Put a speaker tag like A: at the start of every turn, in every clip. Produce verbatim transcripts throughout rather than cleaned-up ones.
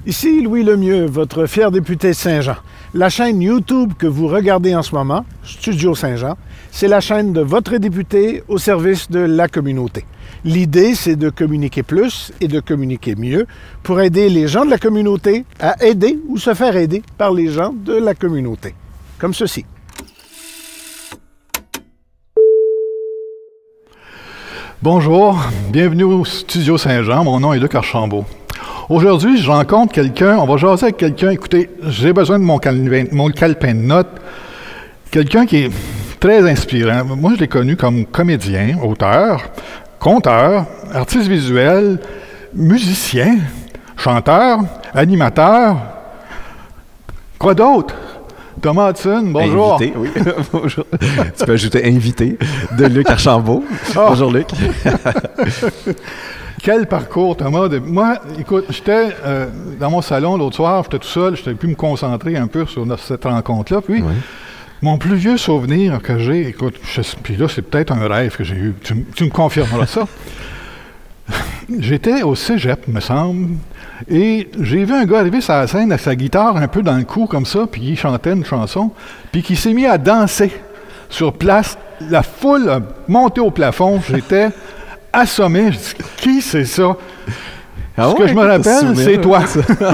A: Ici Louis Lemieux, votre fier député de Saint-Jean. La chaîne YouTube que vous regardez en ce moment, Studio Saint-Jean, c'est la chaîne de votre député au service de la communauté. L'idée, c'est de communiquer plus et de communiquer mieux pour aider les gens de la communauté à aider ou se faire aider par les gens de la communauté. Comme ceci.
B: Bonjour, bienvenue au Studio Saint-Jean. Mon nom est Luc Archambault. Aujourd'hui, je rencontre quelqu'un, on va jaser avec quelqu'un. Écoutez, j'ai besoin de mon calepin, mon calepin de notes. Quelqu'un qui est très inspirant. Moi, je l'ai connu comme comédien, auteur, conteur, artiste visuel, musicien, chanteur, animateur. Quoi d'autre? Thomas Hudson, bonjour.
C: Invité, oui. Bonjour. Tu peux ajouter invité de Luc Archambault. Oh. Bonjour, Luc.
B: Quel parcours, Thomas. De... Moi, écoute, j'étais euh, dans mon salon l'autre soir, j'étais tout seul, j'étais pu me concentrer un peu sur cette rencontre-là. Puis, oui. Mon plus vieux souvenir que j'ai, écoute, je... puis là, c'est peut-être un rêve que j'ai eu. Tu, tu me confirmeras ça. J'étais au cégep, me semble, et j'ai vu un gars arriver sur la scène avec sa guitare un peu dans le cou, comme ça, puis il chantait une chanson, puis qui s'est mis à danser sur place. La foule a monté au plafond. J'étais assommé. Je dis, qui c'est ça? Ah Ce ouais, que je me rappelle, c'est toi.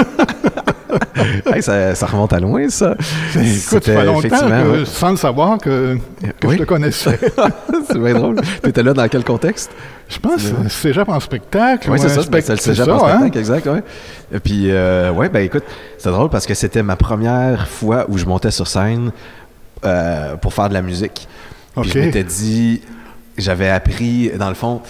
C: Hey, ça, ça remonte à loin, ça.
B: Écoute, ça fait longtemps, que, ouais. sans le savoir, que, que oui. je te connaissais.
C: C'est bien drôle. Tu étais là dans quel contexte?
B: Je pense que c'est cégep en spectacle.
C: Oui, c'est ça, spect... c'est le cégep
B: ça,
C: en spectacle,
B: hein?
C: exact. Ouais. Et puis, euh, ouais, ben écoute, c'est drôle parce que c'était ma première fois où je montais sur scène euh, pour faire de la musique. Puis okay. je m'étais dit, j'avais appris, dans le fond...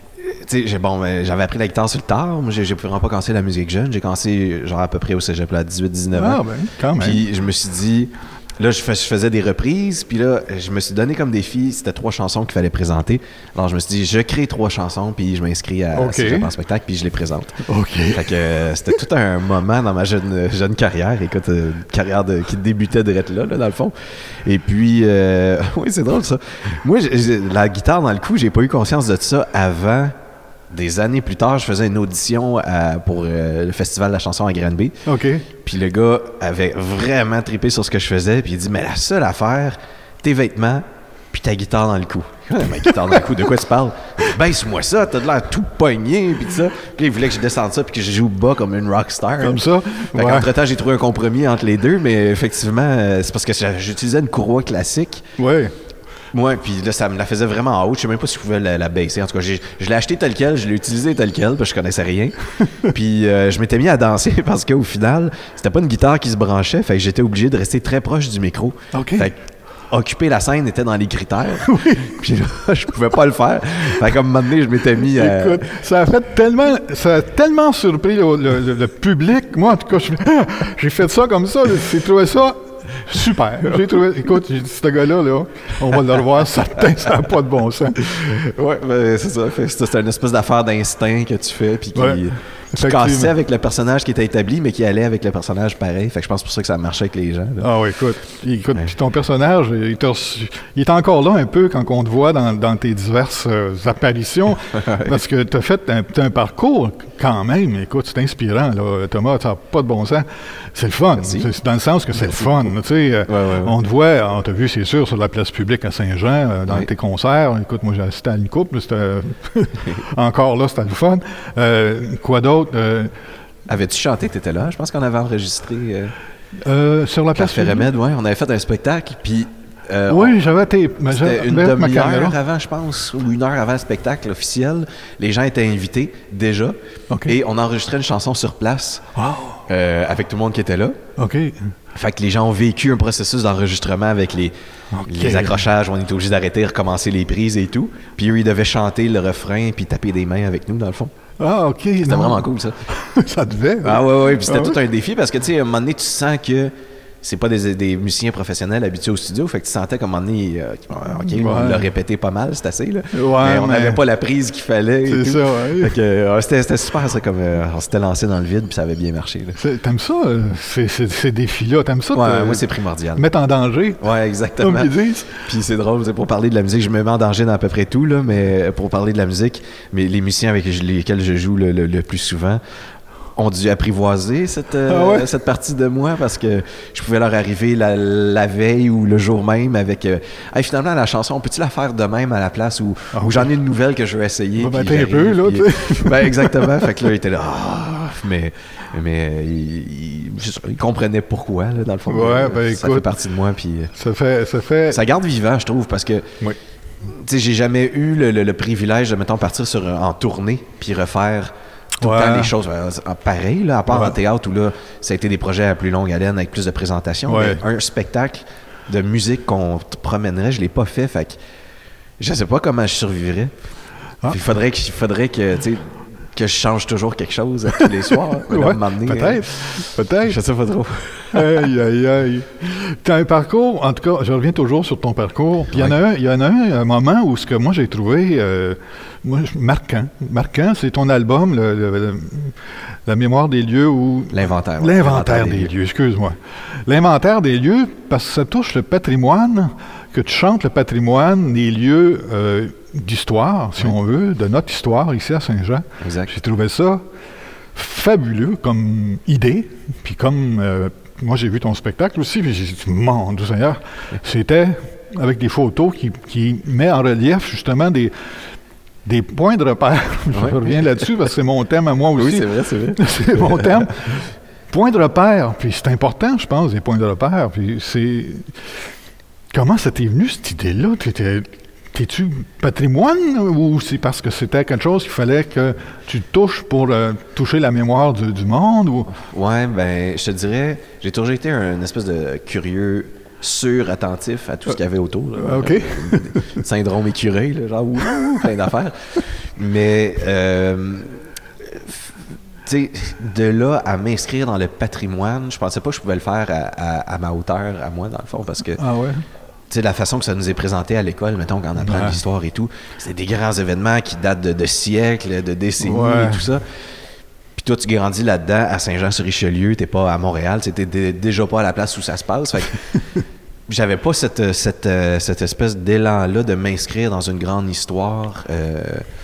C: Tu sais, bon, j'avais appris la guitare sur le tard. Moi, j'ai, j'ai vraiment pas commencé la musique jeune. J'ai commencé, genre, à peu près au cégep, à dix-huit dix-neuf ans.
B: Ah, ben, quand même.
C: Puis, je me suis dit, là, je, fais, je faisais des reprises. Puis là, je me suis donné comme défi, c'était trois chansons qu'il fallait présenter. Alors, je me suis dit, je crée trois chansons, puis je m'inscris à okay. cégep en spectacle, puis je les présente.
B: OK.
C: Fait que euh, c'était tout un moment dans ma jeune, jeune carrière. Écoute, euh, une carrière de, qui débutait direct là, là, dans le fond. Et puis, euh, oui, c'est drôle, ça. Moi, j'ai, j'ai, la guitare dans le cou, j'ai pas eu conscience de ça avant. Des années plus tard, je faisais une audition à, pour euh, le Festival de la chanson à Granby.
B: OK.
C: Puis le gars avait vraiment trippé sur ce que je faisais. Puis il dit, mais la seule affaire, tes vêtements, puis ta guitare dans le cou. Ma guitare dans le cou, de quoi tu parles? Baisse-moi ça, t'as de l'air tout pogné, puis ça. Puis il voulait que je descende ça, puis que je joue bas comme une rockstar.
B: Comme ça?
C: Fait ouais. Entre-temps, j'ai trouvé un compromis entre les deux, mais effectivement, euh, c'est parce que j'utilisais une courroie classique.
B: Oui.
C: Ouais, puis là, ça me la faisait vraiment en haut. Je sais même pas si je pouvais la, la baisser. En tout cas, j'ai, je l'ai acheté tel quel, je l'ai utilisé tel quel, parce que je connaissais rien. Puis euh, je m'étais mis à danser parce qu'au final, c'était pas une guitare qui se branchait, fait que j'étais obligé de rester très proche du micro.
B: OK.
C: Fait que occuper la scène était dans les critères.
B: Oui.
C: Puis là, je pouvais pas le faire. Fait qu'à un moment donné, je m'étais mis à...
B: Écoute, ça a fait tellement... Ça a tellement surpris le, le, le public. Moi, en tout cas, je, j'ai fait ça comme ça. J'ai trouvé ça... Super. J'ai trouvé, écoute, j'ai dit, ce gars-là, là, on va le revoir, certain, ça n'a pas de bon sens.
C: Oui, ben, c'est ça. C'est une espèce d'affaire d'instinct que tu fais, puis qui,
B: ouais,
C: qui cassait avec le personnage qui était établi, mais qui allait avec le personnage pareil. Fait que je pense pour ça que ça marchait avec les gens. Là.
B: Ah oui, écoute. écoute
C: ouais.
B: Puis ton personnage, il, il est encore là un peu quand on te voit dans, dans tes diverses euh, apparitions, parce que tu as fait un, un parcours quand même. Écoute, c'est inspirant, là, Thomas, ça n'a pas de bon sens. C'est le fun. C'est, c'est dans le sens que c'est Merci. le fun. Tu sais, euh, ouais, ouais, ouais. On te voit, on t'a vu, c'est sûr, sur la place publique à Saint-Jean, euh, dans ouais. tes concerts. Écoute, moi, j'ai assisté à une couple, mais c'était encore là, c'était le fun. Euh, quoi d'autre? Euh,
C: Avais-tu chanté? T'étais là? Je pense qu'on avait enregistré... Euh,
B: euh, sur la place publique?
C: Remède, oui. On avait fait un spectacle, puis...
B: Euh, oui, on, j'avais été...
C: C'était une demi-heure avant, je pense, ou une heure avant le spectacle officiel. Les gens étaient invités, déjà. Okay. Et on enregistrait une chanson sur place.
B: Wow.
C: Euh, avec tout le monde qui était là.
B: OK.
C: Fait que les gens ont vécu un processus d'enregistrement avec les, okay. les accrochages. On était obligé d'arrêter, recommencer les prises et tout. Puis eux, ils devaient chanter le refrain puis taper des mains avec nous, dans le fond.
B: Ah, OK.
C: C'était non. vraiment cool, ça.
B: Ça devait.
C: Ah, ouais, ouais. Puis c'était
B: ah,
C: tout un défi parce que, tu sais, à un moment donné, tu sens que c'est pas des, des musiciens professionnels habitués au studio, fait que tu sentais qu'à un moment donné, euh, OK, ouais. on l'a répété pas mal, c'est assez, là.
B: Ouais,
C: mais on
B: mais...
C: n'avait pas la prise qu'il fallait.
B: C'est ça, ouais.
C: Fait que, euh, c'était, c'était super, ça, comme euh, on s'était lancé dans le vide, puis ça avait bien marché, là.
B: C'est, t'aimes ça, euh, ces, ces, ces défis-là? T'aimes ça?
C: Ouais, moi, c'est primordial.
B: Mettre en danger?
C: Ouais, exactement.
B: Comme ils disent.
C: Puis c'est drôle, c'est pour parler de la musique, je me mets en danger dans à peu près tout, là, mais pour parler de la musique, mais les musiciens avec lesquels je joue le, le, le plus souvent, ont dû apprivoiser cette, euh, ah ouais? cette partie de moi parce que je pouvais leur arriver la, la veille ou le jour même avec euh, hey, finalement la chanson, peux-tu la faire de même à la place où, ah, où j'en ai une nouvelle que je veux essayer.
A: Ben, un peu, là,
C: puis, ben, exactement. Fait que là, il était là, ah, mais, mais il, il, il comprenait pourquoi, là, dans le fond.
A: Ouais, ben,
C: ça
A: écoute,
C: fait partie de moi. Puis,
A: ça fait, ça fait.
C: Ça garde vivant, je trouve, parce que.
A: Oui.
C: Tu sais, j'ai jamais eu le, le, le privilège de, mettons, partir sur, en tournée puis refaire tout ouais. le temps les choses euh, pareilles, là, à part ouais. en théâtre où là, ça a été des projets à plus longue haleine avec plus de présentations.
A: Ouais.
C: Mais un spectacle de musique qu'on te promènerait, je l'ai pas fait. Fait que je sais pas comment je survivrais. Ah. Il faudrait que, faudrait que, tu sais, que je change toujours quelque chose à tous les soirs.
A: Ouais, peut-être. Euh, peut-être.
C: Je sais pas trop.
A: Aïe, aïe, aïe. Tu as un parcours, en tout cas, je reviens toujours sur ton parcours. Puis il ouais. y en a un, il y en a un, un moment où ce que moi j'ai trouvé euh, moi, marquant. Marquant, c'est ton album, le, le, le, La mémoire des lieux ou.
C: L'inventaire.
A: Ouais. L'inventaire des, des lieux, lieux excuse-moi. L'inventaire des lieux, parce que ça touche le patrimoine, que tu chantes le patrimoine des lieux euh, d'histoire, si oui. on veut, de notre histoire ici à Saint-Jean.
C: Exact.
A: J'ai trouvé ça fabuleux comme idée, puis comme euh, moi j'ai vu ton spectacle aussi, puis j'ai dit mon Dieu Seigneur, c'était avec des photos qui, qui met en relief justement des des points de repère. Je ouais. reviens là-dessus parce que c'est mon thème à moi aussi.
C: Oui, c'est vrai, c'est vrai.
A: C'est mon thème. Points de repère, puis c'est important, je pense, les points de repère. Puis c'est comment ça t'est venu cette idée-là? T'étais T'es-tu patrimoine ou c'est parce que c'était quelque chose qu'il fallait que tu touches pour euh, toucher la mémoire du, du monde? Ou?
C: Ouais, ben, je te dirais, j'ai toujours été un espèce de curieux sur-attentif à tout ce qu'il y avait autour. Là,
A: OK.
C: Euh, syndrome écureuil, là, genre, ouh, plein d'affaires. Mais, euh, tu sais, de là à m'inscrire dans le patrimoine, je pensais pas que je pouvais le faire à, à, à ma hauteur, à moi, dans le fond, parce que.
A: Ah ouais?
C: Tu sais, la façon que ça nous est présenté à l'école, mettons, quand on apprend ouais. l'histoire et tout, c'est des grands événements qui datent de, de siècles, de décennies ouais. et tout ça. Puis toi, tu grandis là-dedans à Saint-Jean-sur-Richelieu, t'es pas à Montréal, t'es d- déjà pas à la place où ça se passe. Fait que j'avais pas cette, cette, cette espèce d'élan-là de m'inscrire dans une grande histoire euh,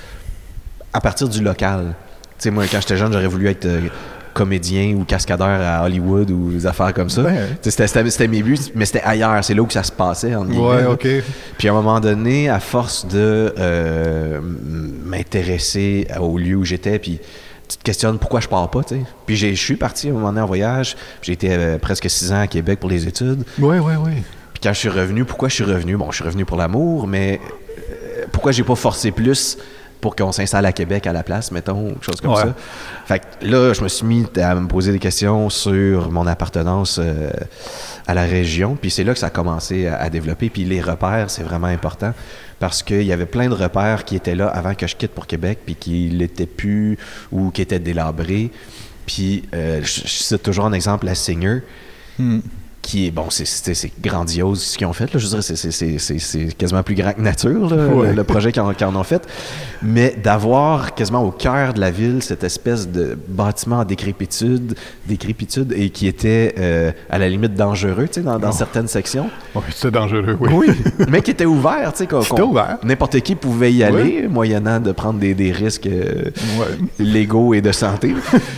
C: à partir du local. Tu sais, moi, quand j'étais jeune, j'aurais voulu être euh, comédien ou cascadeur à Hollywood ou des affaires comme ça. Ben, c'était, c'était, c'était mes buts, mais c'était ailleurs. C'est là où ça se passait, en guillemets.
A: Ouais, OK.
C: Puis à un moment donné, à force de euh, m'intéresser au lieu où j'étais, puis tu te questionnes pourquoi je pars pas, tu sais. Puis je suis parti à un moment donné en voyage. J'ai été euh, presque six ans à Québec pour les études.
A: Oui, oui, oui.
C: Puis quand je suis revenu, pourquoi je suis revenu? Bon, je suis revenu pour l'amour, mais euh, pourquoi j'ai pas forcé plus pour qu'on s'installe à Québec à la place, mettons, ou quelque chose comme ouais. ça. Fait que là, je me suis mis à me poser des questions sur mon appartenance euh, à la région, puis c'est là que ça a commencé à, à développer. Puis les repères, c'est vraiment important, parce qu'il y avait plein de repères qui étaient là avant que je quitte pour Québec, puis qui l'étaient plus, ou qui étaient délabrés. Puis, euh, je, je cite toujours un exemple, la Singer, mm. qui est, bon, c'est, c'est, c'est grandiose ce qu'ils ont fait, là. Je dirais, c'est, c'est, c'est, c'est, c'est quasiment plus grand que nature, là, ouais. le, le projet qu'ils en, qu'ils en ont fait. Mais d'avoir quasiment au cœur de la ville cette espèce de bâtiment en décrépitude, décrépitude et qui était euh, à la limite dangereux, tu sais, dans, dans oh. certaines sections.
A: Oui, c'était dangereux, oui.
C: Oui, mais qui était ouvert, tu sais, qu'on,
A: c'était ouvert.
C: N'importe qui pouvait y aller, oui. moyennant de prendre des, des risques euh, ouais. légaux et de santé.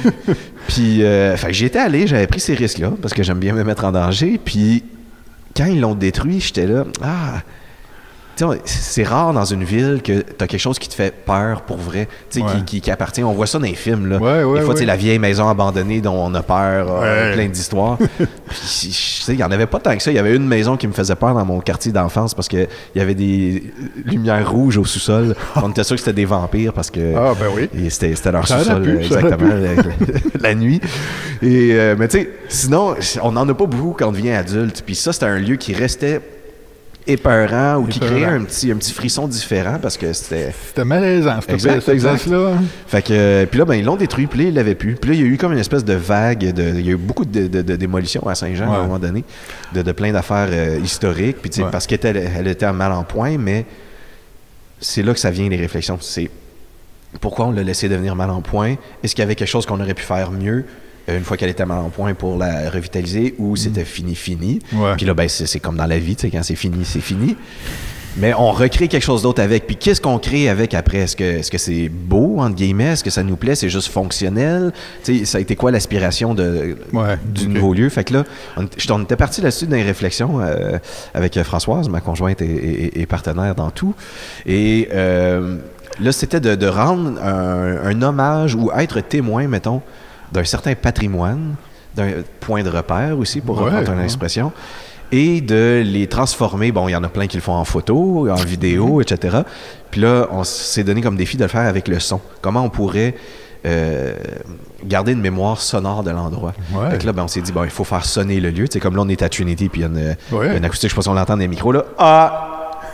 C: Puis, euh, fait que j'y étais allé, j'avais pris ces risques-là, parce que j'aime bien me mettre en danger. Puis, quand ils l'ont détruit, j'étais là, ah, tu sais, c'est rare dans une ville que t'as quelque chose qui te fait peur pour vrai, tu sais, ouais. qui, qui, qui appartient. On voit ça dans les films, là.
A: Ouais, ouais,
C: Des fois, tu sais,
A: ouais.
C: la vieille maison abandonnée dont on a peur,
A: ouais.
C: euh, plein d'histoires. Puis, tu sais, il y en avait pas tant que ça. Il y avait une maison qui me faisait peur dans mon quartier d'enfance parce qu'il y avait des lumières rouges au sous-sol. On était sûr que c'était des vampires parce que
A: ah, ben oui.
C: et c'était, c'était leur
A: ça
C: sous-sol,
A: pu,
C: exactement, la, la nuit. Et, euh, mais tu sais, sinon, on n'en a pas beaucoup quand on devient adulte. Puis ça, c'était un lieu qui restait épeurant ou qui créait un petit, un petit frisson différent parce que c'était...
A: C'était malaisant, cette exact, exact. Là.
C: Fait que, puis là, ben, ils l'ont détruit, puis là, ils l'avaient plus. Puis là, il y a eu comme une espèce de vague, de, il y a eu beaucoup de, de, de démolitions à Saint-Jean ouais. à un moment donné, de, de plein d'affaires euh, historiques, puis ouais. parce qu'elle était, elle était mal en point, mais c'est là que ça vient les réflexions. C'est pourquoi on l'a laissé devenir mal en point? Est-ce qu'il y avait quelque chose qu'on aurait pu faire mieux? Une fois qu'elle était mal en point pour la revitaliser, ou c'était fini, fini.
A: Ouais.
C: Puis là, ben, c'est, c'est comme dans la vie, tu sais, quand c'est fini, c'est fini. Mais on recrée quelque chose d'autre avec. Puis qu'est-ce qu'on crée avec après? Est-ce que est-ce que c'est beau, entre guillemets? Est-ce que ça nous plaît? C'est juste fonctionnel? Tu sais, ça a été quoi l'aspiration de,
B: ouais,
C: du
B: okay.
C: nouveau lieu? Fait que là, on, on était parti là-dessus dans les réflexions euh, avec Françoise, ma conjointe et, et, et partenaire dans tout. Et euh, là, c'était de, de rendre un, un hommage ou être témoin, mettons, d'un certain patrimoine, d'un point de repère aussi, pour
B: ouais,
C: reprendre une
B: ouais.
C: expression, et de les transformer. Bon, il y en a plein qui le font en photo, en vidéo, et cetera. Puis là, on s'est donné comme défi de le faire avec le son. Comment on pourrait euh, garder une mémoire sonore de l'endroit.
B: Ouais.
C: Fait que là, ben, on s'est dit, bon, il faut faire sonner le lieu. Tu sais, comme là, on est à Trinity, puis il y a une,
B: ouais.
C: une acoustique, je sais pas si on l'entend des micros, là. Ah!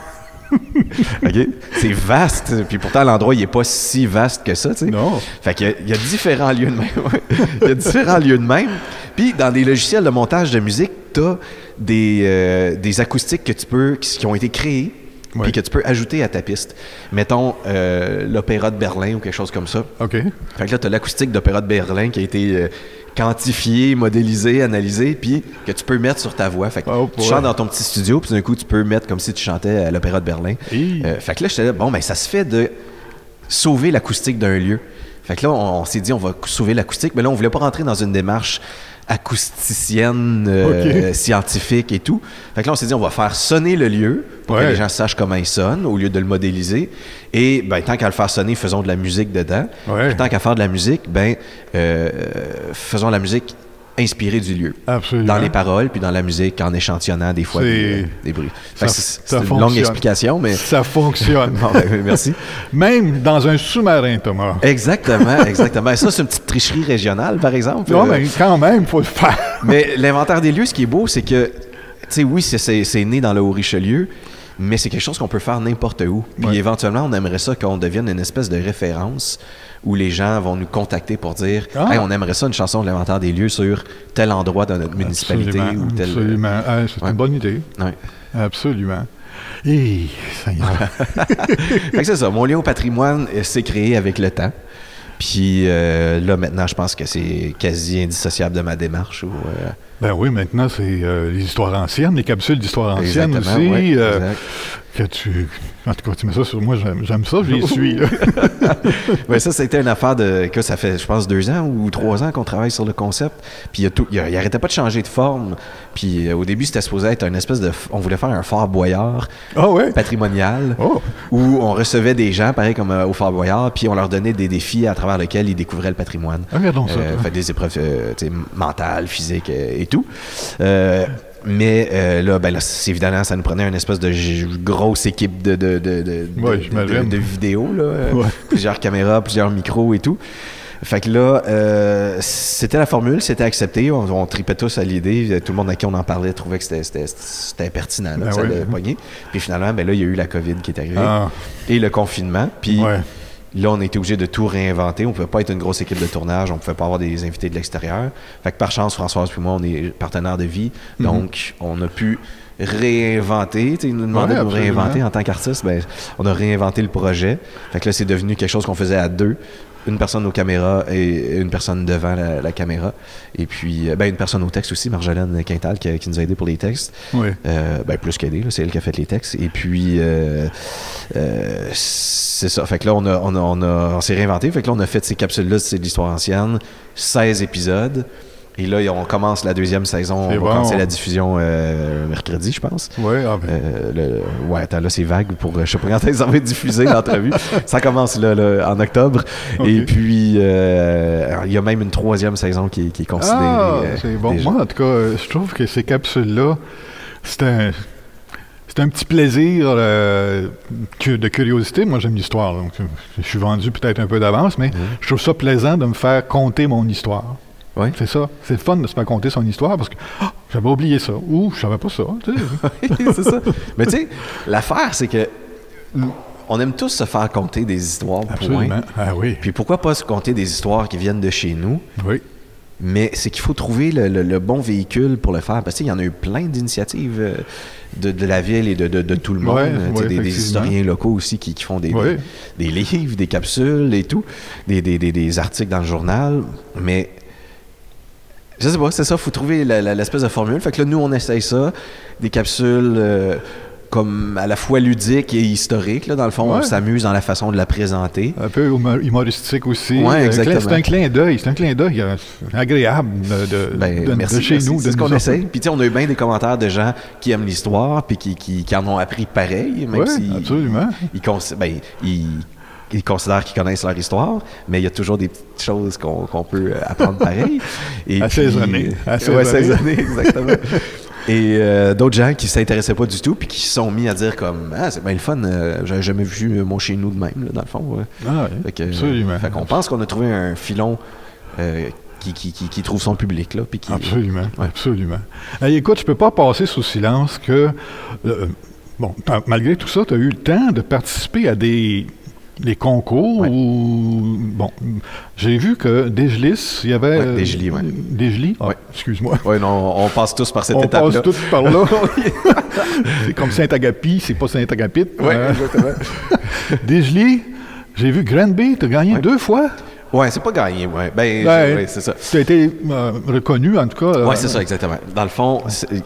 C: OK? C'est vaste. Puis pourtant, l'endroit, il n'est pas si vaste que ça, tu sais.
B: Non.
C: Fait qu'il y a, il y a différents lieux de même. Il y a différents lieux de même. Puis dans des logiciels de montage de musique, tu as des, euh, des acoustiques que tu peux, qui, qui ont été créées,
B: ouais.
C: puis que tu peux ajouter à ta piste. Mettons euh, l'Opéra de Berlin ou quelque chose comme ça.
B: OK.
C: Fait que là, tu as l'acoustique d'Opéra de Berlin qui a été euh, quantifié, modélisé, analysé, puis que tu peux mettre sur ta voix. Fait que
B: oh,
C: tu
B: ouais.
C: chantes dans ton petit studio, puis d'un coup, tu peux mettre comme si tu chantais à l'Opéra de Berlin. Euh, fait que là, j'étais là, bon, ben ça se fait de sauver l'acoustique d'un lieu. Fait que là, on, on s'est dit, on va sauver l'acoustique, mais là, on voulait pas rentrer dans une démarche acousticienne, euh, okay. scientifique et tout. Fait que là, on s'est dit, on va faire sonner le lieu pour ouais. que les gens sachent comment il sonne au lieu de le modéliser. Et ben, tant qu'à le faire sonner, faisons de la musique dedans.
B: Ouais.
C: Puis tant qu'à faire de la musique, ben, euh, faisons la musique inspirée du lieu.
B: Absolument.
C: Dans les paroles, puis dans la musique, en échantillonnant des fois des, des bruits.
B: Ça,
C: c'est
B: ça
C: une
B: fonctionne.
C: longue explication, mais...
B: Ça fonctionne.
C: Bon, ben, merci.
B: Même dans un sous-marin, Thomas.
C: Exactement, exactement. Et ça, c'est une petite tricherie régionale, par exemple.
B: Non, euh, mais quand même, il faut le faire.
C: Mais l'inventaire des lieux, ce qui est beau, c'est que, tu sais, oui, c'est, c'est, c'est né dans le Haut-Richelieu, mais c'est quelque chose qu'on peut faire n'importe où. Puis ouais. éventuellement, on aimerait ça qu'on devienne une espèce de référence où les gens vont nous contacter pour dire ah. hey, on aimerait ça, une chanson de l'inventaire des lieux sur tel endroit dans notre municipalité.
B: Absolument,
C: ou tel...
B: absolument. Ah, c'est ouais. une bonne idée.
C: Ouais.
B: Absolument. Et
C: fait que c'est ça. Mon lien au patrimoine s'est créé avec le temps. Puis euh, là, maintenant, je pense que c'est quasi indissociable de ma démarche. Où, euh...
B: Ben oui, maintenant, c'est euh, les histoires anciennes, les capsules d'histoires anciennes
C: Exactement,
B: aussi.
C: Ouais,
B: euh, que tu... En tout cas, tu mets ça sur moi, j'aime, j'aime ça, je les suis.
C: Ben ça, c'était une affaire de... que ça fait, je pense, deux ans ou trois ans qu'on travaille sur le concept. Puis il n'arrêtait pas de changer de forme. Puis euh, au début, c'était supposé être une espèce de... On voulait faire un Fort Boyard
B: oh, ouais.
C: patrimonial
B: oh.
C: où on recevait des gens, pareil comme euh, au Fort Boyard, puis on leur donnait des défis à travers lesquels ils découvraient le patrimoine.
B: Regardons ça.
C: Euh, fait des épreuves euh, mentales, physiques euh, et tout. Euh, Mais euh, là, ben là, c'est évidemment, ça nous prenait une espèce de g- grosse équipe de, de, de, de,
B: ouais,
C: de, de, de vidéos, là, euh,
B: ouais.
C: plusieurs caméras, plusieurs micros et tout. Fait que là, euh, c'était la formule, c'était accepté, on, on tripait tous à l'idée, tout le monde à qui on en parlait trouvait que c'était, c'était, c'était pertinent, là,
B: ben
C: que ça
B: ouais.
C: allait pogner. Puis finalement, ben là, il y a eu la COVID qui est arrivée
B: ah.
C: et le confinement. Puis
B: ouais.
C: là, on était obligé de tout réinventer. On ne pouvait pas être une grosse équipe de tournage. On ne pouvait pas avoir des invités de l'extérieur. Fait que par chance, Françoise et moi, on est partenaires de vie. Mm-hmm. Donc, on a pu réinventer. Ils nous demandaient ouais, de nous réinventer en tant qu'artiste. Ben, on a réinventé le projet. Fait que là, c'est devenu quelque chose qu'on faisait à deux. Une personne aux caméras et une personne devant la, la caméra. Et puis, ben, une personne au texte aussi, Marjolaine Quintal, qui, qui nous a aidé pour les textes.
B: Oui.
C: Euh, ben, plus qu'aidé, c'est elle qui a fait les textes. Et puis, euh, euh, c'est ça. Fait que là, on, a, on, a, on, a, on s'est réinventé. Fait que là, on a fait ces capsules-là, c'est de l'histoire ancienne, seize épisodes. Et là, on commence la deuxième saison.
B: C'est
C: on va
B: bon.
C: commencer la diffusion euh, mercredi, je pense.
B: Oui, ah ben.
C: euh, le, ouais, attends, là, c'est vague pour. Je sais pas quand ça va être diffusé, l'entrevue. Ça commence là, là, en octobre. Okay. Et puis, euh, il y a même une troisième saison qui, qui est considérée.
B: Ah,
C: euh,
B: c'est bon.
C: déjà.
B: Moi, en tout cas, je trouve que ces capsules-là, c'est un. C'est un petit plaisir euh, de curiosité. Moi, j'aime l'histoire. Donc, je suis vendu peut-être un peu d'avance, mais mmh. je trouve ça plaisant de me faire conter mon histoire.
C: Oui.
B: C'est ça. C'est le fun de se faire conter son histoire parce que oh, j'avais oublié ça ou je savais pas ça. Tu sais.
C: C'est ça. Mais tu sais, l'affaire, c'est que on aime tous se faire conter des histoires.
B: Absolument.
C: Point.
B: Ah oui.
C: Puis pourquoi pas se conter des histoires qui viennent de chez nous?
B: Oui.
C: Mais c'est qu'il faut trouver le, le, le bon véhicule pour le faire. Parce qu'il y en a eu plein d'initiatives de, de la ville et de, de, de tout le monde.
B: Ouais, ouais,
C: des, des historiens locaux aussi qui, qui font des,
B: ouais.
C: des, des livres, des capsules et tout, des, des, des, des articles dans le journal. Mais je sais pas, c'est ça, il faut trouver la, la, l'espèce de formule. Fait que là, nous, on essaye ça, des capsules euh, comme à la fois ludique et historique. Là. Dans le fond, ouais. on s'amuse dans la façon de la présenter.
B: Un peu humoristique aussi.
C: Oui, exactement.
B: C'est un clin d'œil. C'est un clin d'œil agréable de,
C: ben,
B: de,
C: merci,
B: de chez
C: merci.
B: nous.
C: C'est ce qu'on essaie. Puis, tu sais, on a eu bien des commentaires de gens qui aiment l'histoire puis qui, qui, qui en ont appris pareil. Même
B: oui,
C: si
B: absolument.
C: Ils, ils, ben, ils, ils considèrent qu'ils connaissent leur histoire, mais il y a toujours des petites choses qu'on qu'on peut apprendre pareil.
B: Assaisonner.
C: Assaisonner, ouais, assaisonner, exactement. Et euh, d'autres gens qui ne s'intéressaient pas du tout puis qui se sont mis à dire comme « Ah, c'est bien le fun, euh, j'avais jamais vu mon chez nous de même, là, dans le fond. Ouais. »
B: Ah oui, fait que, absolument.
C: Fait qu'on pense qu'on a trouvé un filon euh, qui, qui, qui, qui trouve son public. Là, puis qui,
B: absolument,
C: ouais.
B: absolument. Hey, écoute, je ne peux pas passer sous silence que, euh, bon, malgré tout ça, tu as eu le temps de participer à des... les concours
C: ouais.
B: où, bon, j'ai vu que Desgelis, il y avait...
C: Ouais, Desgelis, oui.
B: Desgelis? Ah,
C: ouais.
B: excuse-moi.
C: Oui, non, on passe tous par cette
B: on
C: étape-là.
B: On passe tous par là. C'est comme Saint-Agapi, c'est pas Saint-Agapit.
C: Oui, euh, exactement.
B: Desgelis, j'ai vu Granby, tu as gagné
C: ouais.
B: deux fois.
C: Oui, c'est pas gagné, oui. Ben,
B: ben
C: ouais, c'est ça.
B: Tu as été euh, reconnu, en tout cas.
C: Oui,
B: euh,
C: c'est ça, exactement. Dans le fond,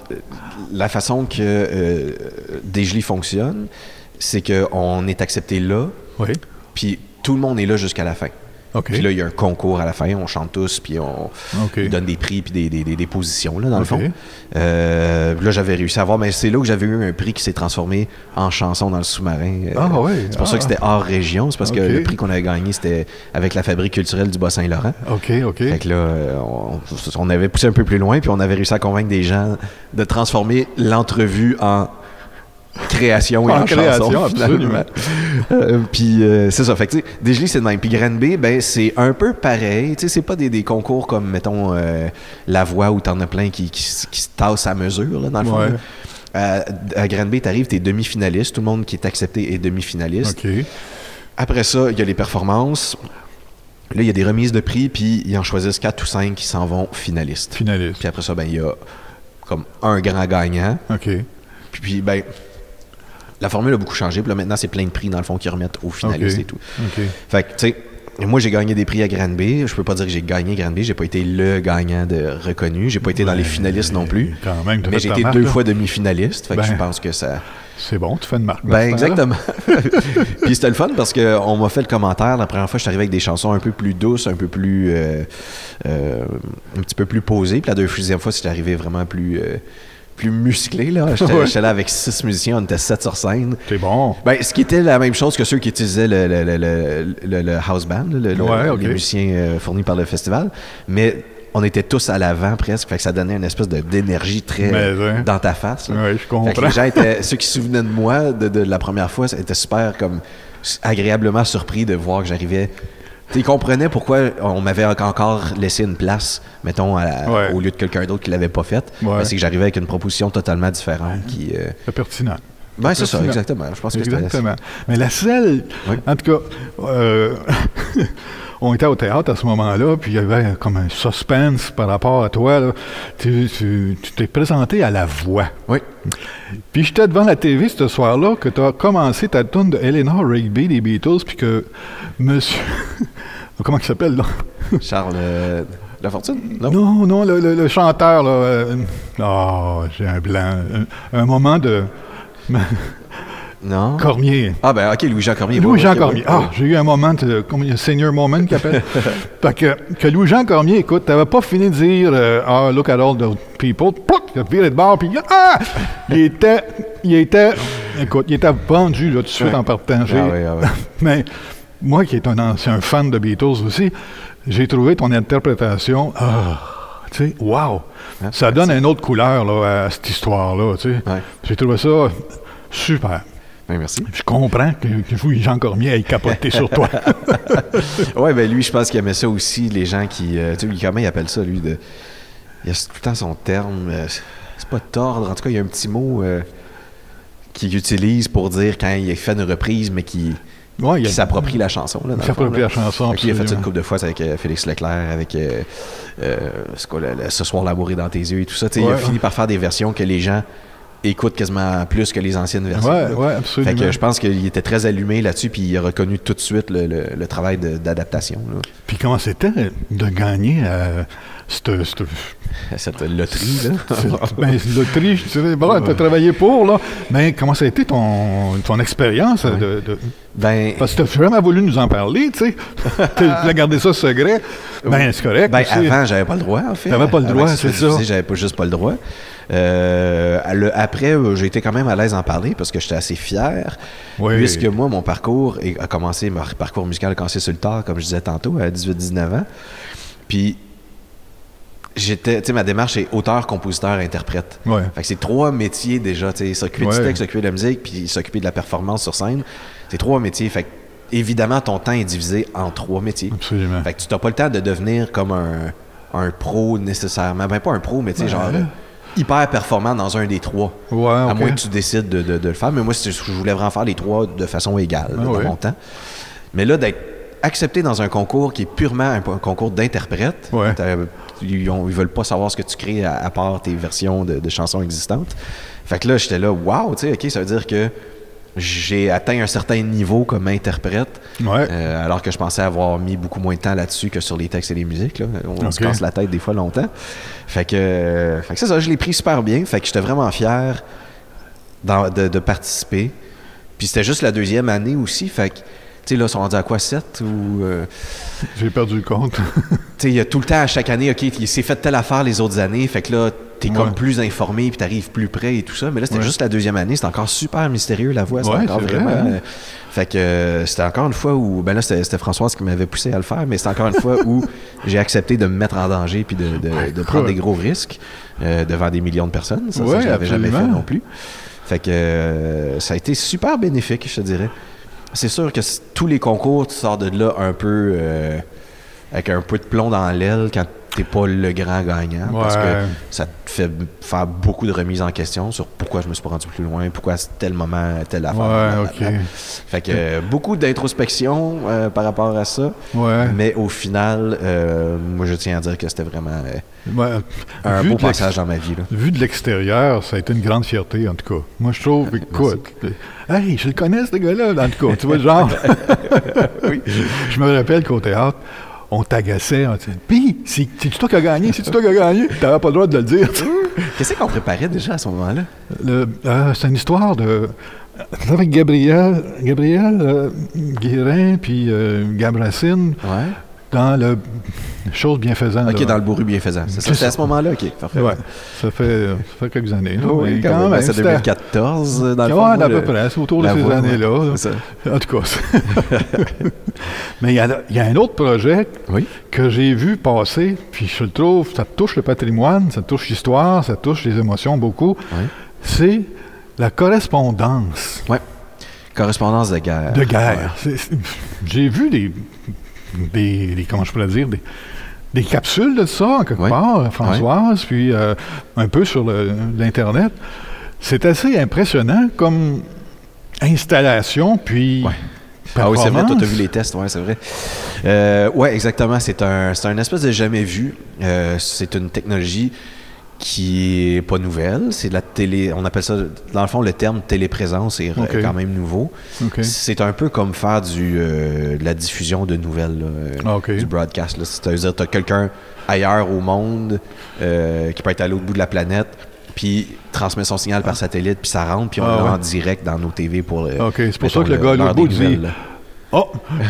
C: la façon que euh, Desgelis fonctionne, c'est qu'on est accepté là,
B: oui.
C: puis tout le monde est là jusqu'à la fin.
B: Okay.
C: Puis là, il y a un concours à la fin, on chante tous, puis on
B: okay.
C: donne des prix, puis des, des, des, des positions, là, dans
B: okay.
C: le fond. Euh, là, j'avais réussi à voir, mais c'est là que j'avais eu un prix qui s'est transformé en chanson dans le sous-marin.
B: Ah oui.
C: C'est pour
B: ah.
C: ça que c'était hors région, c'est parce okay. que le prix qu'on avait gagné, c'était avec la Fabrique culturelle du Bas-Saint-Laurent.
B: OK, OK.
C: Fait que là, on, on avait poussé un peu plus loin, puis on avait réussi à convaincre des gens de transformer l'entrevue en... création et en, en création, chanson, absolument. euh, puis euh, c'est ça. Fait que tu sais, Desgelis, c'est de même. Puis Granby, ben c'est un peu pareil. Tu sais, c'est pas des, des concours comme, mettons, euh, La Voix où t'en as plein qui, qui, qui se tassent à mesure, là, dans le fond.
B: Ouais.
C: Euh, à Granby, t'arrives, t'es demi-finaliste. Tout le monde qui est accepté est demi-finaliste.
B: Okay.
C: Après ça, il y a les performances. Là, il y a des remises de prix, puis ils en choisissent quatre ou cinq qui s'en vont finalistes.
B: Finalistes.
C: Puis après ça, ben il y a comme un grand gagnant.
B: OK.
C: Puis, puis ben... la formule a beaucoup changé, puis là, maintenant, c'est plein de prix, dans le fond, qui remettent aux finalistes
B: okay.
C: et tout.
B: Okay.
C: Fait que, tu sais, moi, j'ai gagné des prix à Granby. Je peux pas dire que j'ai gagné Granby. J'ai pas été le gagnant de reconnu. J'ai pas été dans les finalistes non plus.
B: Quand même,
C: mais j'ai été
B: marque,
C: deux
B: là.
C: fois demi-finaliste. Fait
B: ben,
C: que je pense que ça...
B: C'est bon, tu fais une marque.
C: Ben, exactement. Puis c'était le fun parce qu'on m'a fait le commentaire. La première fois, je suis arrivé avec des chansons un peu plus douces, un peu plus... Euh, euh, un petit peu plus posées. Puis la deuxième fois, c'est arrivé vraiment plus... Euh, plus musclé, là. J'étais ouais. là avec six musiciens, on était sept sur scène.
B: C'est bon.
C: Ben, ce qui était la même chose que ceux qui utilisaient le, le, le, le, le, le house band, le,
B: ouais,
C: le,
B: okay.
C: les musiciens euh, fournis par le festival. Mais on était tous à l'avant presque, fait que ça donnait une espèce de, d'énergie très Mais, hein. dans ta face.
B: Oui, je comprends.
C: Fait que les gens étaient, ceux qui se souvenaient de moi de, de la première fois, étaient super comme agréablement surpris de voir que j'arrivais... Ils comprenaient pourquoi on m'avait encore laissé une place, mettons, à,
B: ouais.
C: au lieu de quelqu'un d'autre qui l'avait pas faite.
B: Ouais.
C: C'est que j'arrivais avec une proposition totalement différente. Ouais. qui euh...
B: C'est pertinent.
C: Ben, c'est ça, exactement. Je pense que
B: exactement. Mais la selle, oui. en tout cas, euh, on était au théâtre à ce moment-là, puis il y avait comme un suspense par rapport à toi. Là. Tu, tu, tu t'es présenté à La Voix.
C: Oui.
B: Puis j'étais devant la T V ce soir-là que tu as commencé ta tune de Eleanor Rigby des Beatles, puis que monsieur... Comment il s'appelle, là?
C: Charles euh, Lafortune? Non,
B: non, non le, le, le chanteur, là. Euh, oh, j'ai un blanc. Un, un moment de...
C: Non.
B: Cormier.
C: Ah ben ok, Louis-Jean Cormier.
B: Louis-Jean
C: okay,
B: Cormier. Ah, j'ai eu un moment de comme, senior moment qu'il appelle. Fait que, que Louis-Jean Cormier, écoute, t'avais pas fini de dire euh, ah, look at all the people. Pouc, il a viré de bord, puis ah! Il était, il était, écoute, il était vendu là tout de suite ouais. en partant.
C: Ah oui, ah oui.
B: Mais moi qui est un ancien fan de Beatles aussi, j'ai trouvé ton interprétation, ah, tu sais, wow! Ah, ça donne une autre couleur là, à cette histoire-là, tu sais. Ouais. J'ai trouvé ça super.
C: Oui, merci.
B: Je comprends que, que vous, Jean Cormier, ait capoté sur toi.
C: Oui, ben lui, je pense qu'il aimait ça aussi, les gens qui... Euh, tu sais, comment il appelle ça, lui? De, il a tout le temps son terme. Euh, c'est pas tordre. En tout cas, il y a un petit mot euh, qu'il utilise pour dire quand il fait une reprise, mais qui... Ouais, il a... s'approprie la chanson. Là,
B: il s'approprie la chanson,
C: il a fait ça une couple de fois avec euh, Félix Leclerc, avec euh, euh, c'est quoi, le, le, Ce soir l'amour est dans tes yeux et tout ça. Ouais, il a ouais. fini par faire des versions que les gens écoutent quasiment plus que les anciennes versions.
B: Oui, oui, absolument.
C: Fait que je pense qu'il était très allumé là-dessus, puis il a reconnu tout de suite le, le, le travail de, d'adaptation. Là.
B: Puis comment c'était de gagner euh, cette, cette,
C: Cette loterie, là.
B: Ben, loterie, je dirais, bon, tu as travaillé pour, là. Mais comment ça a été ton, ton expérience? Ouais. De, de...
C: Ben,
B: parce que tu as vraiment voulu nous en parler, tu sais. Tu as gardé ça secret. Ben, c'est correct.
C: Ben, aussi. Avant, j'avais pas le droit, en fait.
B: T'avais pas le droit, c'est ça.
C: J'avais pas juste pas le droit. Euh, le, après, j'ai été quand même à l'aise d'en parler parce que j'étais assez fier. Oui. Puisque moi, mon parcours a commencé, mon parcours musical a commencé sur le tard, comme je disais tantôt, à dix-huit dix-neuf ans. Puis, j'étais, tu sais, ma démarche est auteur, compositeur, interprète.
B: Ouais.
C: Fait que c'est trois métiers déjà, tu sais, s'occuper
B: ouais.
C: du texte, s'occuper de la musique, puis s'occuper de la performance sur scène. C'est trois métiers. Fait que, évidemment, ton temps est divisé en trois métiers.
B: Absolument.
C: Fait que tu n'as pas le temps de devenir comme un, un pro nécessairement. Ben, pas un pro, mais tu sais, ouais. genre euh, hyper performant dans un des trois.
B: Ouais,
C: à
B: okay.
C: moins que tu décides de, de, de le faire. Mais moi, je voulais vraiment faire les trois de façon égale ah, là, dans ouais. mon temps. Mais là, d'être accepté dans un concours qui est purement un, un concours d'interprète,
B: ouais.
C: ils, ont, ils veulent pas savoir ce que tu crées à, à part tes versions de, de chansons existantes. Fait que là, j'étais là, wow, tu sais, OK, ça veut dire que j'ai atteint un certain niveau comme interprète,
B: ouais.
C: euh, alors que je pensais avoir mis beaucoup moins de temps là-dessus que sur les textes et les musiques. Là. On okay. se casse la tête des fois longtemps. Fait que, euh, fait que c'est ça, je l'ai pris super bien. Fait que j'étais vraiment fier dans, de, de participer. Puis c'était juste la deuxième année aussi. Fait que, tu sais, là, ils sont rendus à quoi, sept ou... Euh...
B: J'ai perdu le compte.
C: Tu sais, il y a tout le temps, à chaque année, OK, il s'est fait telle affaire les autres années. Fait que là, t'es ouais. comme plus informé, puis t'arrives plus près et tout ça. Mais là, c'était ouais. juste la deuxième année. C'était encore super mystérieux, la voix. C'était
B: ouais,
C: encore vraiment...
B: Vrai, hein?
C: euh, fait que euh, c'était encore une fois où... Ben là, c'était, c'était Françoise qui m'avait poussé à le faire, mais c'était encore une fois où j'ai accepté de me mettre en danger puis de, de, ouais, de prendre des gros risques euh, devant des millions de personnes. Ça,
B: ouais,
C: ça je l'avais
B: absolument.
C: jamais fait non plus. Fait que euh, ça a été super bénéfique, je te dirais. C'est sûr que tous les concours, tu sors de là un peu... Euh, avec un peu de plomb dans l'aile quand t'es pas le grand gagnant,
B: ouais.
C: parce que ça te fait faire beaucoup de remises en question sur pourquoi je me suis pas rendu plus loin, pourquoi à tel moment, telle affaire.
B: Ouais, ok.
C: Fait que euh, beaucoup d'introspection euh, par rapport à ça,
B: ouais.
C: mais au final, euh, moi je tiens à dire que c'était vraiment euh,
B: ouais.
C: un
B: vu
C: beau passage dans ma vie. Là.
B: Vu de l'extérieur, ça a été une grande fierté en tout cas. Moi je trouve, écoute, hey, je le connais ce gars-là, en tout cas, tu vois le genre.
C: Oui.
B: Je me rappelle qu'au théâtre, on t'agaçait, on disait « Pis, c'est, c'est-tu toi qui as gagné? C'est-tu toi qui as gagné? » T'avais pas le droit de le dire.
C: Qu'est-ce qu'on préparait déjà à ce moment-là?
B: Le, euh, c'est une histoire de... Avec Gabriel, Gabriel euh, Guérin puis euh, Gab Racine,
C: ouais.
B: dans le Chose bienfaisant.
C: OK,
B: là.
C: dans le Bourru bienfaisant. C'est, c'est ça, c'est à ce moment-là? OK, parfait.
B: Ouais, ça fait, ça fait quelques années. Là,
C: oui, quand, quand même. même c'est deux mille quatorze, dans le
B: ouais,
C: fond.
B: Ouais, à peu près, c'est autour de ces voix, années-là.
C: Ouais,
B: là.
C: C'est ça.
B: En tout cas. Mais il y, y a un autre projet
C: oui.
B: que j'ai vu passer, puis je le trouve, ça touche le patrimoine, ça touche l'histoire, ça touche les émotions beaucoup.
C: Oui.
B: C'est la correspondance.
C: Oui. Correspondance de guerre.
B: De guerre.
C: Ouais.
B: C'est, c'est, j'ai vu des, des, des... Comment je pourrais dire? Des, des capsules de ça, en quelque oui. part, Françoise, oui. puis euh, un peu sur le, l'Internet. C'est assez impressionnant comme installation, puis...
C: Ouais. Ah oui, c'est vrai, toi, tu as vu les tests, oui, c'est vrai. Euh, oui, exactement, c'est un, c'est un espèce de jamais vu. Euh, c'est une technologie qui est pas nouvelle. C'est de la télé... On appelle ça, dans le fond, le terme téléprésence est okay. quand même nouveau.
B: Okay.
C: C'est un peu comme faire du, euh, de la diffusion de nouvelles, là,
B: okay.
C: du broadcast. Là. C'est-à-dire que tu as quelqu'un ailleurs au monde euh, qui peut être à l'autre bout de la planète, puis transmet son signal par satellite, puis ça rentre, puis on ah, est ouais. en direct dans nos T V pour le...
B: OK, c'est pour ça que le gars à l'autre bout dit... Oh!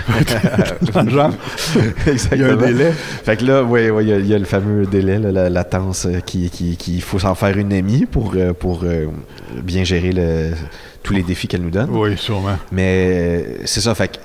B: Dans le genre. Il y a un délai.
C: Fait que là, oui, oui, il y, y a le fameux délai, là, la latence, euh, qui, qui, qui faut s'en faire une amie pour, euh, pour euh, bien gérer le, tous les défis qu'elle nous donne.
B: Oui, sûrement.
C: Mais euh, c'est ça, fait que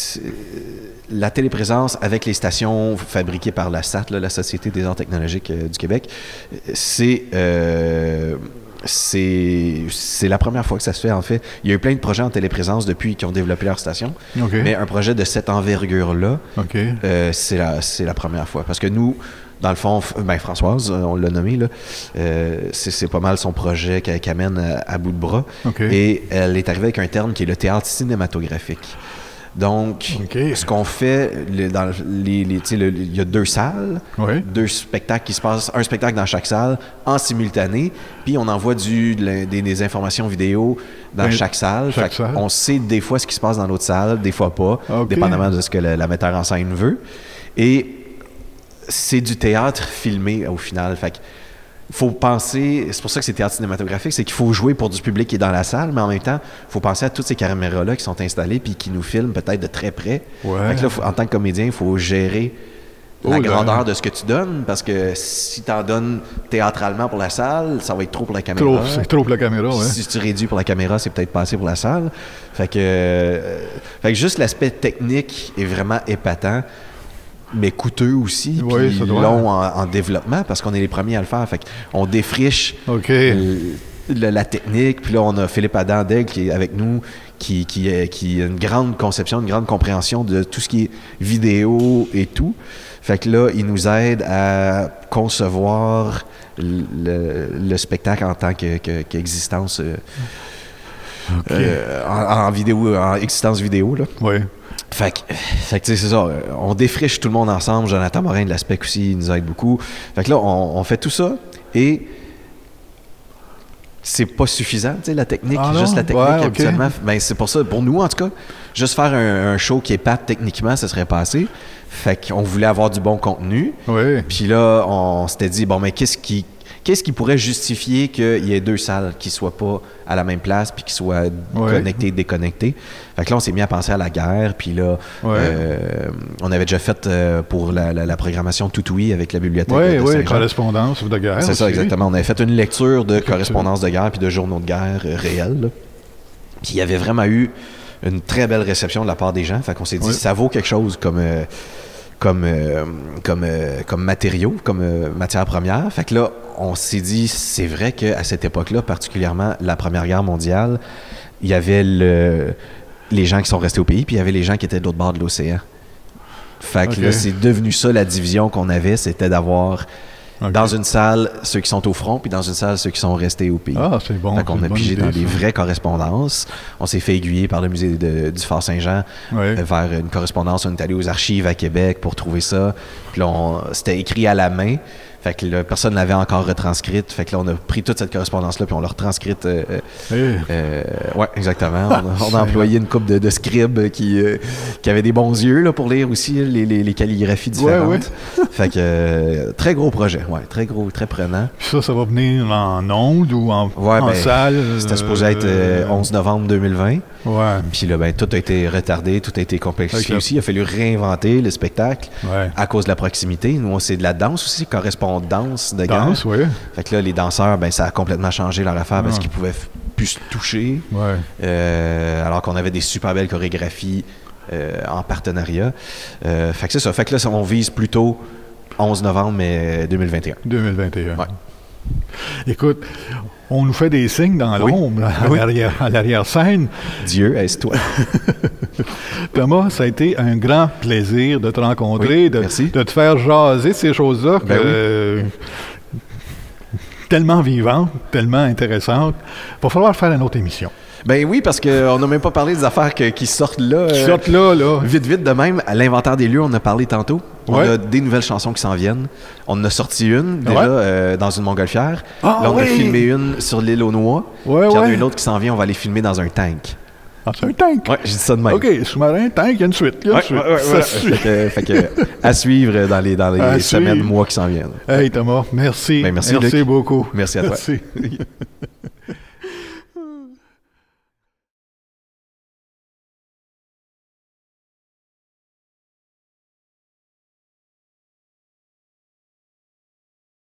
C: la téléprésence avec les stations fabriquées par la S A T, là, la Société des arts technologiques euh, du Québec, c'est... Euh, C'est, c'est la première fois que ça se fait, en fait. Il y a eu plein de projets en téléprésence depuis qu'ils ont développé leur station.
B: Okay.
C: Mais un projet de cette envergure-là,
B: okay.
C: euh, c'est, la, c'est la première fois. Parce que nous, dans le fond, ben Françoise, on l'a nommé, là, euh, c'est, c'est pas mal son projet qu'elle, qu'elle mène à, à bout de bras.
B: Okay.
C: Et elle est arrivée avec un terme qui est le théâtre cinématographique. Donc,
B: okay.
C: ce qu'on fait, le, dans les, les, le, il y a deux salles,
B: oui.
C: deux spectacles qui se passent, un spectacle dans chaque salle en simultané, puis on envoie du, des, des informations vidéo dans oui. chaque salle.
B: Chaque
C: fait
B: salle.
C: On sait des fois ce qui se passe dans l'autre salle, des fois pas,
B: okay.
C: dépendamment de ce que la, la metteur en scène veut. Et c'est du théâtre filmé au final. Fait que faut penser, c'est pour ça que c'est théâtre cinématographique, c'est qu'il faut jouer pour du public qui est dans la salle, mais en même temps, il faut penser à toutes ces caméras-là qui sont installées puis qui nous filment peut-être de très près.
B: Ouais.
C: Fait que là, faut, en tant que comédien, il faut gérer la
B: oh,
C: grandeur
B: là.
C: de ce que tu donnes, parce que si tu en donnes théâtralement pour la salle, ça va être trop pour la caméra.
B: Trop, c'est trop pour la caméra, ouais.
C: Si tu réduis pour la caméra, c'est peut-être pas assez pour la salle. Fait que, euh, fait que juste l'aspect technique est vraiment épatant, mais coûteux aussi,
B: oui,
C: puis long en, en développement, parce qu'on est les premiers à le faire. Fait qu'on défriche
B: okay.
C: le, le, la technique, puis là, on a Philippe Adam d'Aigle qui est avec nous, qui, qui, qui a une grande conception, une grande compréhension de tout ce qui est vidéo et tout. Fait que là, il nous aide à concevoir le, le spectacle en tant que, que, qu'existence euh, okay. euh, en, en vidéo, en existence vidéo, là.
B: Oui.
C: Fait que, fait que tu sais, c'est ça, on défriche tout le monde ensemble. Jonathan Morin de l'Aspect aussi, il nous aide beaucoup. Fait que là, on, on fait tout ça et c'est pas suffisant, tu sais, la technique, ah juste la technique ouais, habituellement. Okay. Ben, c'est pour ça, pour nous en tout cas, juste faire un, un show qui est plate techniquement, ça serait pas assez. Fait qu'on voulait avoir du bon contenu.
B: Oui.
C: Puis là, on s'était dit, bon, mais qu'est-ce qui, qu'est-ce qui pourrait justifier qu'il y ait deux salles qui soient pas à la même place puis qui soient oui. connectées et déconnectées? Fait que là, on s'est mis à penser à la guerre. Puis là, oui. euh, on avait déjà fait euh, pour la, la, la programmation Toutoui avec la bibliothèque
B: oui,
C: de
B: oui,
C: Saint-Jean.
B: correspondance de guerre.
C: C'est
B: aussi.
C: Ça, exactement. On avait fait une lecture de correspondance de guerre puis de journaux de guerre euh, réels. Là. Puis il y avait vraiment eu une très belle réception de la part des gens. Fait qu'on s'est dit, oui. ça vaut quelque chose comme... Euh, comme, euh, comme, euh, comme matériaux, comme euh, matière première. Fait que là, on s'est dit, c'est vrai qu'à cette époque-là, particulièrement la Première Guerre mondiale, il y avait le, les gens qui sont restés au pays, puis il y avait les gens qui étaient de l'autre bord de l'océan. Fait que okay. là, c'est devenu ça la division qu'on avait, c'était d'avoir okay. dans une salle ceux qui sont au front, puis dans une salle ceux qui sont restés au pays.
B: Ah, c'est bon.
C: Fait qu'on a pigé dans des vraies correspondances. On s'est fait aiguiller par le musée de, du Fort Saint-Jean ouais. vers une correspondance. On est allé aux archives à Québec pour trouver ça. Puis là, on, c'était écrit à la main. Fait que là, personne ne l'avait encore retranscrite. Fait que là, on a pris toute cette correspondance-là puis on l'a retranscrite. Euh, hey. euh, ouais, exactement. On, on a employé une couple de, de scribes qui, euh, qui avaient des bons yeux là, pour lire aussi les, les, les calligraphies différentes. Ouais, ouais. Fait que euh, très gros projet. Ouais, très gros, très prenant.
B: Puis ça, ça va venir en ondes ou en,
C: ouais,
B: en
C: ben,
B: salle?
C: C'était supposé être euh, onze novembre deux mille vingt.
B: Ouais.
C: Puis là, ben, tout a été retardé, tout a été complexifié aussi. Il a fallu réinventer le spectacle
B: ouais. à
C: cause de la proximité. Nous, c'est de la danse aussi, correspond danse de guerre.
B: Danse, oui.
C: Fait que là, les danseurs, ben, ça a complètement changé leur affaire ouais. parce qu'ils pouvaient f- plus se toucher.
B: Ouais.
C: Euh, alors qu'on avait des super belles chorégraphies euh, en partenariat. Euh, fait que c'est ça. Fait que là, on vise plutôt onze novembre, mais deux mille vingt et un.
B: deux mille vingt et un.
C: Ouais.
B: Écoute, on nous fait des signes dans l'ombre, oui. à,
C: oui.
B: l'arrière, à l'arrière-scène.
C: Dieu, est-ce-toi?
B: Thomas, ça a été un grand plaisir de te rencontrer,
C: oui,
B: de,
C: merci.
B: de te faire jaser de ces choses-là.
C: Ben
B: que,
C: oui.
B: euh, tellement vivantes, tellement intéressantes. Il va falloir faire une autre émission.
C: Ben oui, parce qu'on n'a même pas parlé des affaires que, qui sortent là.
B: Qui euh, sortent là, là.
C: Vite, vite de même. À l'inventaire des lieux, on en a parlé tantôt. On
B: ouais.
C: a des nouvelles chansons qui s'en viennent. On en a sorti une, déjà,
B: ouais.
C: euh, dans une montgolfière.
B: Ah,
C: là, on
B: oui.
C: a filmé une sur l'île aux Noix.
B: Ouais,
C: puis il y en a
B: ouais.
C: une autre qui s'en vient, on va aller filmer dans un tank.
B: Ah, c'est un tank?
C: Ouais, j'ai dit ça de même.
B: OK, sous-marin, tank, il y a une suite. Il y a une
C: ouais,
B: suite.
C: Ouais, ouais,
B: ça
C: voilà.
B: suit.
C: Fait que, fait que, à suivre dans les, dans les semaines, mois qui s'en viennent.
B: Hey, Thomas, merci.
C: Ben, merci,
B: merci
C: Luc.
B: beaucoup.
C: Merci à toi.
B: Merci.